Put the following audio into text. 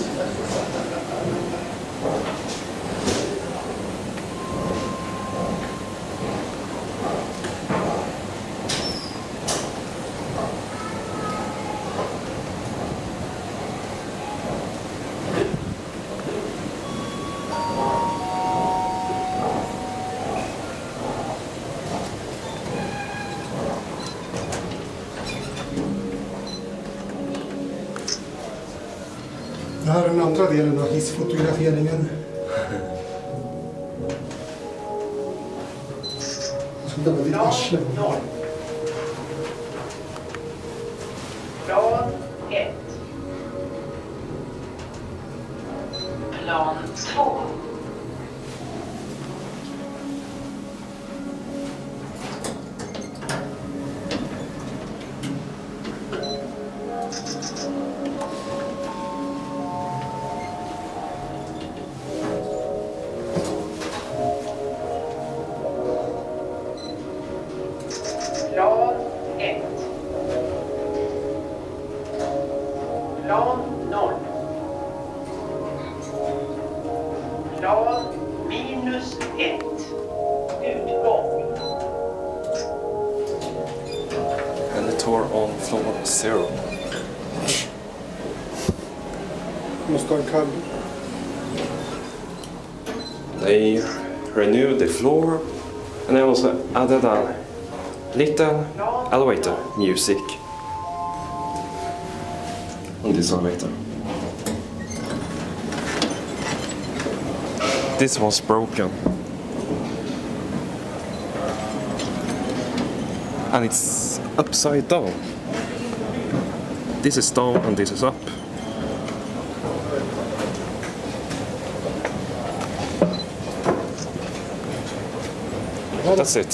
Det här är den andra delen av hissfotograferingen. Jag ska döma ditt arsle. Plan 1. Plan 2. Plan 1. Plan 0. Plan -1. Utgång. And the tour on floor 0. Måste ha en kall. They renewed the floor and they also added a little elevator music on this elevator. This was broken. And it's upside down. This is down and this is up. That's it.